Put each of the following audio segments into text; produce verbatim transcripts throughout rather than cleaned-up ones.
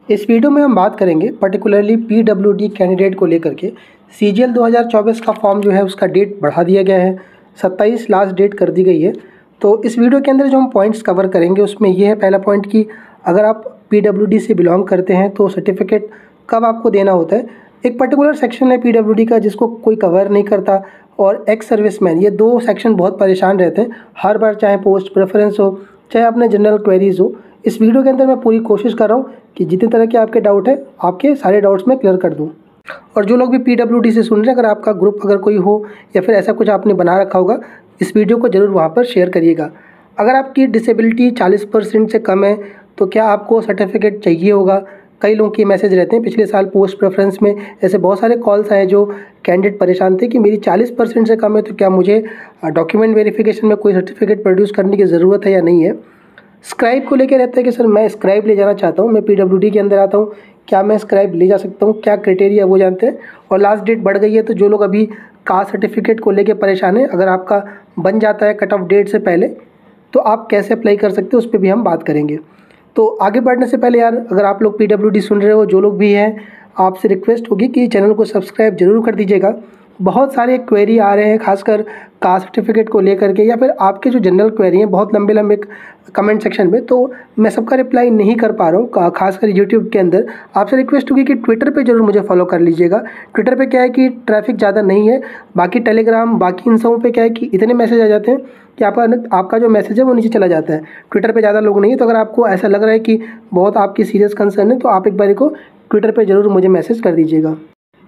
इस वीडियो में हम बात करेंगे पर्टिकुलरली पीडब्ल्यूडी कैंडिडेट को लेकर के। सीजीएल दो हज़ार चौबीस का फॉर्म जो है उसका डेट बढ़ा दिया गया है, सत्ताईस लास्ट डेट कर दी गई है। तो इस वीडियो के अंदर जो हम पॉइंट्स कवर करेंगे उसमें ये है पहला पॉइंट कि अगर आप पीडब्ल्यूडी से बिलोंग करते हैं तो सर्टिफिकेट कब आपको देना होता है। एक पर्टिकुलर सेक्शन है पीडब्ल्यूडी का जिसको कोई कवर नहीं करता, और एक्स सर्विसमैन, ये दो सेक्शन बहुत परेशान रहते हैं हर बार, चाहे पोस्ट प्रेफरेंस हो चाहे अपने जनरल क्वेरीज हो। इस वीडियो के अंदर मैं पूरी कोशिश कर रहा हूँ कि जितने तरह के आपके डाउट है आपके सारे डाउट्स मैं क्लियर कर दूँ। और जो लोग भी पीडब्ल्यूडी से सुन रहे हैं, अगर आपका ग्रुप अगर कोई हो या फिर ऐसा कुछ आपने बना रखा होगा, इस वीडियो को ज़रूर वहाँ पर शेयर करिएगा। अगर आपकी डिसेबिलिटी चालीस परसेंट से कम है तो क्या आपको सर्टिफिकेट चाहिए होगा। कई लोगों के मैसेज रहते हैं, पिछले साल पोस्ट प्रेफरेंस में ऐसे बहुत सारे कॉल्स आए जो कैंडिडेट परेशान थे कि मेरी चालीस परसेंट से कम है तो क्या मुझे डॉक्यूमेंट वेरिफिकेशन में कोई सर्टिफिकेट प्रोड्यूस करने की ज़रूरत है या नहीं है। स्क्राइब को लेकर रहता है कि सर मैं स्क्राइब ले जाना चाहता हूँ, मैं पीडब्ल्यूडी के अंदर आता हूँ, क्या मैं स्क्राइब ले जा सकता हूँ, क्या क्राइटेरिया वो जानते हैं। और लास्ट डेट बढ़ गई है तो जो लोग अभी कास्ट सर्टिफिकेट को लेकर परेशान है, अगर आपका बन जाता है कट ऑफ डेट से पहले तो आप कैसे अप्लाई कर सकते हो उस पर भी हम बात करेंगे। तो आगे बढ़ने से पहले यार, अगर आप लोग पीडब्ल्यूडी सुन रहे हो, जो लोग भी हैं, आपसे रिक्वेस्ट होगी कि चैनल को सब्सक्राइब जरूर कर दीजिएगा। बहुत सारे क्वेरी आ रहे हैं खासकर कास्ट सर्टिफिकेट को लेकर के, या फिर आपके जो जनरल क्वेरी हैं बहुत लंबे लंबे कमेंट सेक्शन में, तो मैं सबका रिप्लाई नहीं कर पा रहा हूँ खासकर यूट्यूब के अंदर। आपसे रिक्वेस्ट होगी कि ट्विटर पे जरूर मुझे फॉलो कर लीजिएगा। ट्विटर पे क्या है कि ट्रैफिक ज़्यादा नहीं है, बाकी टेलीग्राम बाकी इन सबों पे क्या है कि इतने मैसेज आ जाते हैं कि आपका आपका जो मैसेज है वो नीचे चला जाता है। ट्विटर पे ज़्यादा लोग नहीं है, तो अगर आपको ऐसा लग रहा है कि बहुत आपकी सीरियस कंसर्न है तो आप एक बार को ट्विटर पर ज़रूर मुझे मैसेज कर दीजिएगा,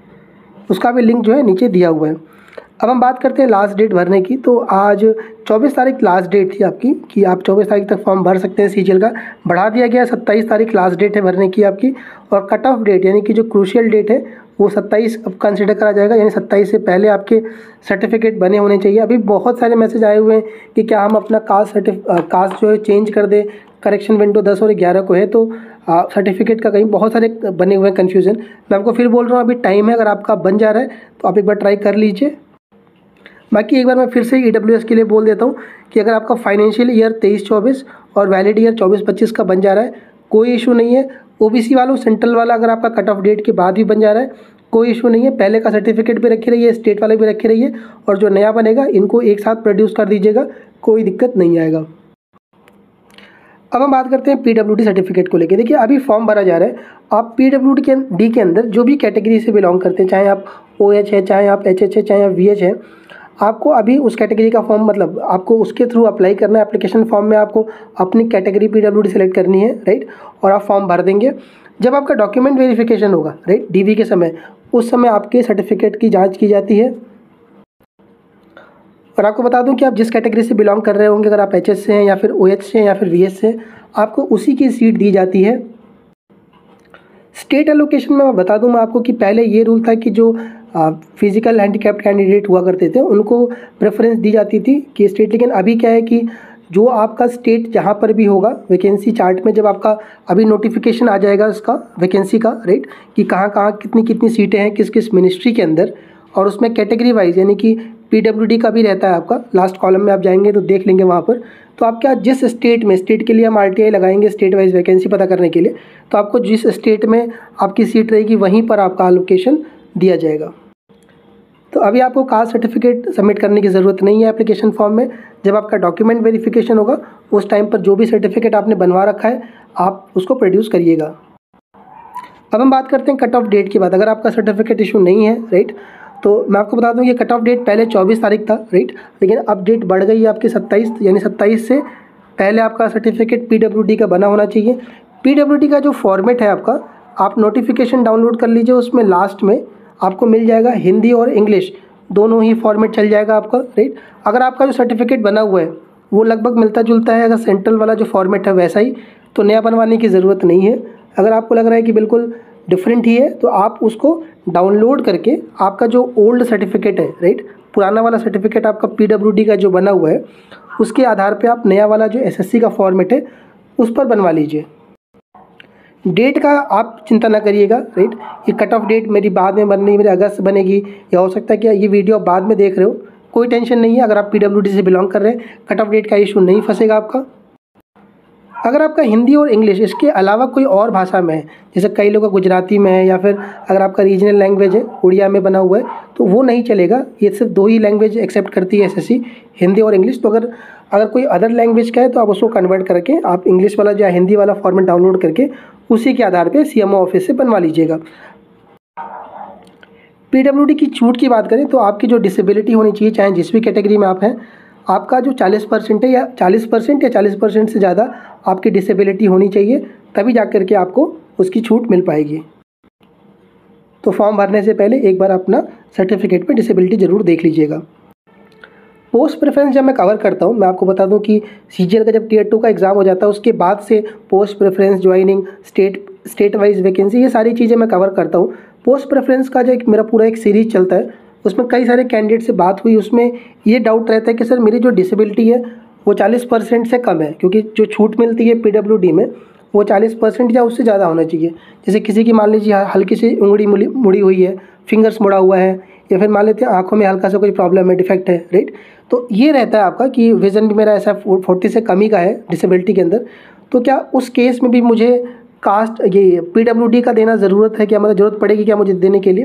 उसका भी लिंक जो है नीचे दिया हुआ है। अब हम बात करते हैं लास्ट डेट भरने की। तो आज चौबीस तारीख लास्ट डेट थी आपकी कि आप चौबीस तारीख तक फॉर्म भर सकते हैं। सीजीएल का बढ़ा दिया गया, सत्ताईस तारीख लास्ट डेट है भरने की आपकी। और कट ऑफ डेट यानी कि जो क्रूशियल डेट है वो सत्ताईस अब कंसिडर करा जाएगा, यानी सत्ताईस से पहले आपके सर्टिफिकेट बने होने चाहिए। अभी बहुत सारे मैसेज आए हुए हैं कि क्या हम अपना कास्ट सर्टिफ कास्ट जो है चेंज कर दें। करेक्शन विंडो दस और ग्यारह को है, तो सर्टिफिकेट का कहीं बहुत सारे बने हुए हैं कन्फ्यूज़न। मैं आपको फिर बोल रहा हूँ अभी टाइम है, अगर आपका बन जा रहा है तो आप एक बार ट्राई कर लीजिए। बाकी एक बार मैं फिर से ईडब्ल्यूएस के लिए बोल देता हूँ कि अगर आपका फाइनेंशियल ईयर तेईस चौबीस और वैलिड ईयर चौबीस पच्चीस का बन जा रहा है कोई इशू नहीं है। ओबीसी वालों सेंट्रल वाला अगर आपका कट ऑफ डेट के बाद भी बन जा रहा है कोई इशू नहीं है, पहले का सर्टिफिकेट भी रखे रहिए, स्टेट वाले भी रखे रहिए, और जो नया बनेगा इनको एक साथ प्रोड्यूस कर दीजिएगा, कोई दिक्कत नहीं आएगा। अब हम बात करते हैं पीडब्ल्यूडी सर्टिफिकेट को लेके। देखिए अभी फॉर्म भरा जा रहा है, आप पीडब्ल्यूडी के डी के अंदर जो भी कैटेगरी से बिलोंग करते हैं, चाहे आप ओएच है, चाहे आप एचएच है, चाहे आप वीएच है, आपको अभी उस कैटेगरी का फॉर्म मतलब आपको उसके थ्रू अप्लाई करना है। एप्लीकेशन फॉर्म में आपको अपनी कैटेगरी पीडब्ल्यूडी सेलेक्ट करनी है, राइट, और आप फॉर्म भर देंगे। जब आपका डॉक्यूमेंट वेरिफिकेशन होगा, राइट, डीवी के समय, उस समय आपके सर्टिफिकेट की जाँच की जाती है। और आपको बता दूं कि आप जिस कैटेगरी से बिलोंग कर रहे होंगे, अगर आप एचएस से हैं या फिर ओएच से हैं या फिर वीएच से, आपको उसी की सीट दी जाती है। स्टेट एलोकेशन में मैं बता दूं मैं आपको कि पहले ये रूल था कि जो फिजिकल हैंडीकैप्ड कैंडिडेट हुआ करते थे उनको प्रेफरेंस दी जाती थी कि स्टेट, लेकिन अभी क्या है कि जो आपका स्टेट जहाँ पर भी होगा वैकेंसी चार्ट में, जब आपका अभी नोटिफिकेशन आ जाएगा उसका वैकेंसी का, राइट, कि कहाँ कहाँ कितनी कितनी सीटें हैं किस किस मिनिस्ट्री के अंदर, और उसमें कैटेगरी वाइज यानी कि पीडब्ल्यूडी का भी रहता है आपका। लास्ट कॉलम में आप जाएंगे तो देख लेंगे वहाँ पर, तो आप क्या जिस स्टेट में, स्टेट के लिए हम आरटीआई लगाएंगे स्टेट वाइज वैकेंसी पता करने के लिए, तो आपको जिस स्टेट में आपकी सीट रहेगी वहीं पर आपका एलोकेशन दिया जाएगा। तो अभी आपको कास्ट सर्टिफिकेट सबमिट करने की ज़रूरत नहीं है एप्लीकेशन फॉर्म में। जब आपका डॉक्यूमेंट वेरिफिकेशन होगा उस टाइम पर जो भी सर्टिफिकेट आपने बनवा रखा है आप उसको प्रोड्यूस करिएगा। अब हम बात करते हैं कट ऑफ डेट की बात। अगर आपका सर्टिफिकेट इशू नहीं है, राइट, तो मैं आपको बता दूं ये कट ऑफ डेट पहले चौबीस तारीख था, राइट, लेकिन अब डेट बढ़ गई है आपकी सत्ताईस, यानी सत्ताईस से पहले आपका सर्टिफिकेट पीडब्ल्यूडी का बना होना चाहिए। पीडब्ल्यूडी का जो फॉर्मेट है आपका, आप नोटिफिकेशन डाउनलोड कर लीजिए, उसमें लास्ट में आपको मिल जाएगा हिंदी और इंग्लिश दोनों ही फॉर्मेट चल जाएगा आपका, राइट। अगर आपका जो सर्टिफिकेट बना हुआ है वो लगभग मिलता जुलता है, अगर सेंट्रल वाला जो फॉर्मेट है वैसा ही, तो नया बनवाने की ज़रूरत नहीं है। अगर आपको लग रहा है कि बिल्कुल डिफरेंट ही है तो आप उसको डाउनलोड करके आपका जो ओल्ड सर्टिफिकेट है, राइट, पुराना वाला सर्टिफिकेट आपका पीडब्ल्यूडी का जो बना हुआ है उसके आधार पे आप नया वाला जो एसएससी का फॉर्मेट है उस पर बनवा लीजिए। डेट का आप चिंता ना करिएगा, राइट, ये कट ऑफ डेट मेरी बाद में बननी, मेरे अगस्त बनेगी, या हो सकता है कि ये वीडियो आप बाद में देख रहे हो, कोई टेंशन नहीं है। अगर आप पीडब्ल्यूडी से बिलोंग कर रहे हैं कट ऑफ डेट का इशू नहीं फंसेगा आपका। अगर आपका हिंदी और इंग्लिश इसके अलावा कोई और भाषा में है, जैसे कई लोग का गुजराती में है, या फिर अगर आपका रीजनल लैंग्वेज है उड़िया में बना हुआ है, तो वो नहीं चलेगा। ये सिर्फ दो ही लैंग्वेज एक्सेप्ट करती है एसएससी, हिंदी और इंग्लिश। तो अगर अगर कोई अदर लैंग्वेज का है तो आप उसको कन्वर्ट करके आप इंग्लिश वाला या हिंदी वाला फॉर्मेट डाउनलोड करके उसी के आधार पर सीएमओ ऑफिस से बनवा लीजिएगा। पीडब्ल्यूडी की छूट की बात करें तो आपकी जो डिसेबिलिटी होनी चाहिए, चाहे जिस भी कैटेगरी में आप हैं, आपका जो चालीस परसेंट है या चालीस परसेंट या चालीस परसेंट से ज़्यादा आपकी डिसेबिलिटी होनी चाहिए, तभी जा कर के आपको उसकी छूट मिल पाएगी। तो फॉर्म भरने से पहले एक बार अपना सर्टिफिकेट पे डिसेबिलिटी ज़रूर देख लीजिएगा। पोस्ट प्रेफरेंस जब मैं कवर करता हूँ, मैं आपको बता दूँ कि सीजीएल का जब टीयर टू का एग्ज़ाम हो जाता है उसके बाद से post preference, joining, state state wise vacancy, ये सारी चीज़ें मैं कवर करता हूँ। पोस्ट प्रेफरेंस का जो एक मेरा पूरा एक सीरीज चलता है, उसमें कई सारे कैंडिडेट से बात हुई, उसमें ये डाउट रहता है कि सर मेरी जो डिसेबिलिटी है वो चालीस परसेंट से कम है, क्योंकि जो छूट मिलती है पीडब्ल्यूडी में वो चालीस परसेंट या उससे ज़्यादा होना चाहिए। जैसे किसी की मान लीजिए हल्की सी उंगली मुड़ी मुड़ी हुई है, फिंगर्स मुड़ा हुआ है, या फिर मान लेते हैं आँखों में हल्का सा कोई प्रॉब्लम है, डिफेक्ट है, राइट। तो ये रहता है आपका कि विज़न भी मेरा ऐसा फोर्टी से कम ही का है डिसेबिलिटी के अंदर, तो क्या उस केस में भी मुझे कास्ट ये पीडब्ल्यूडी का देना ज़रूरत है क्या, मतलब ज़रूरत पड़ेगी क्या मुझे देने के लिए?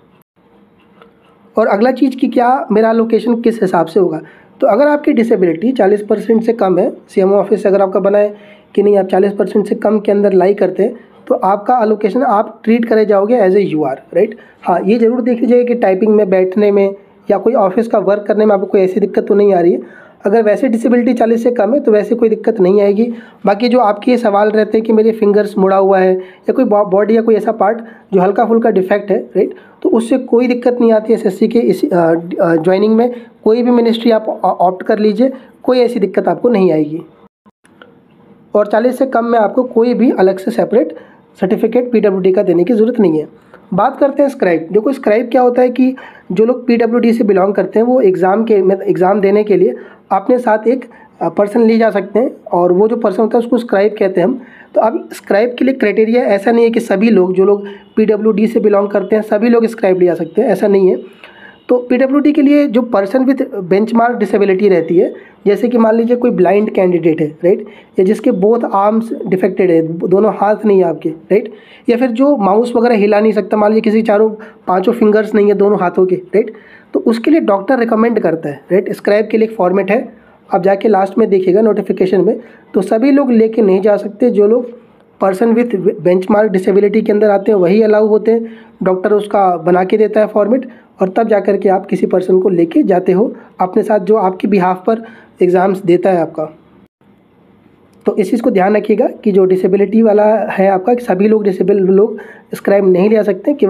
और अगला चीज़ कि क्या मेरा लोकेशन किस हिसाब से होगा। तो अगर आपकी डिसेबिलिटी चालीस परसेंट से कम है, सीएमओ ऑफिस से अगर आपका बना है कि नहीं आप चालीस परसेंट से कम के अंदर लाई करते हैं, तो आपका अलोकेशन आप ट्रीट करे जाओगे एज ए यू आर, राइट। हाँ, ये ज़रूर देख लीजिएगा कि टाइपिंग में, बैठने में या कोई ऑफिस का वर्क करने में आपको कोई ऐसी दिक्कत तो नहीं आ रही है। अगर वैसे डिसेबिलिटी चालीस से कम है तो वैसे कोई दिक्कत नहीं आएगी। बाकी जो आपके ये सवाल रहते हैं कि मेरे फिंगर्स मुड़ा हुआ है या कोई बॉडी या कोई ऐसा पार्ट जो हल्का फुल्का डिफेक्ट है, राइट, तो उससे कोई दिक्कत नहीं आती है। एसएससी के इस ज्वाइनिंग में कोई भी मिनिस्ट्री आप ऑप्ट कर लीजिए, कोई ऐसी दिक्कत आपको नहीं आएगी। और चालीस से कम में आपको कोई भी अलग से सेपरेट सर्टिफिकेट पीडब्ल्यूडी का देने की ज़रूरत नहीं है। बात करते हैं स्क्राइब। देखो स्क्राइब क्या होता है कि जो लोग पीडब्ल्यूडी से बिलोंग करते हैं वो एग्ज़ाम के एग्ज़ाम देने के लिए अपने साथ एक पर्सन ले जा सकते हैं, और वो जो पर्सन होता है उसको स्क्राइब कहते हैं हम। तो अब स्क्राइब के लिए क्राइटेरिया ऐसा नहीं है कि सभी लोग जो लोग पीडब्ल्यूडी से बिलोंग करते हैं सभी लोग स्क्राइब ले जा सकते हैं, ऐसा नहीं है। तो पीडब्ल्यूडी के लिए जो पर्सन विथ बेंचमार्क डिसेबिलिटी रहती है, जैसे कि मान लीजिए कोई ब्लाइंड कैंडिडेट है, राइट, या जिसके बोथ आर्म्स डिफेक्टेड है, दोनों हाथ नहीं है आपके, राइट, या फिर जो माउस वगैरह हिला नहीं सकता, मान लीजिए किसी चारों पांचों फिंगर्स नहीं है दोनों हाथों के, राइट, तो उसके लिए डॉक्टर रिकमेंड करता है, राइट। स्क्राइब के लिए एक फॉर्मेट है, आप जाके लास्ट में देखिएगा नोटिफिकेशन में। तो सभी लोग लेके नहीं जा सकते, जो लोग पर्सन विथ बेंचमार्क डिसेबिलिटी के अंदर आते हैं वही अलाउ होते हैं। डॉक्टर उसका बना के देता है फॉर्मेट, और तब जा कर के आप किसी पर्सन को लेके जाते हो अपने साथ, जो आपकी बिहाफ पर एग्ज़ाम्स देता है आपका। तो इस चीज़ को ध्यान रखिएगा कि जो डिसेबिलिटी वाला है आपका, कि सभी लोग डिसेबल लोग स्क्राइब नहीं ले सकते, केवल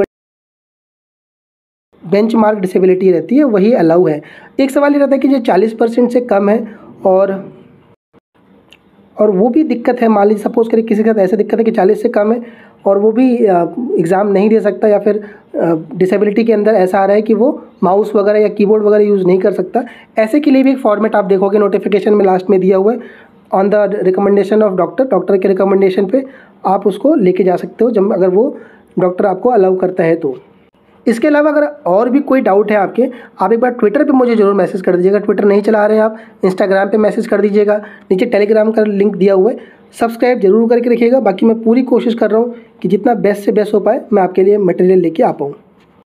बेंचमार्क डिसेबिलिटी रहती है वही अलाउ है। एक सवाल ये रहता है कि जो चालीस परसेंट से कम है और और वो भी दिक्कत है, मान लीजिए सपोज करिए किसी के साथ ऐसा दिक्कत है कि चालीस से कम है और वो भी एग्ज़ाम नहीं दे सकता, या फिर डिसेबिलिटी के अंदर ऐसा आ रहा है कि वो माउस वगैरह या कीबोर्ड वगैरह यूज़ नहीं कर सकता, ऐसे के लिए भी एक फॉर्मेट आप देखोगे नोटिफिकेशन में लास्ट में दिया हुआ है, on the recommendation of doctor, doctor के रिकमेंडेशन पे आप उसको लेके जा सकते हो, जब अगर वो डॉक्टर आपको अलाउ करता है तो। इसके अलावा अगर और भी कोई डाउट है आपके, आप एक बार ट्विटर पे मुझे ज़रूर मैसेज कर दीजिएगा। ट्विटर नहीं चला रहे हैं आप, इंस्टाग्राम पे मैसेज कर दीजिएगा, नीचे टेलीग्राम का लिंक दिया हुआ है, सब्सक्राइब जरूर करके रखिएगा। बाकी मैं पूरी कोशिश कर रहा हूँ कि जितना बेस्ट से बेस्ट हो पाए मैं आपके लिए मटेरियल लेके आ पाऊँ।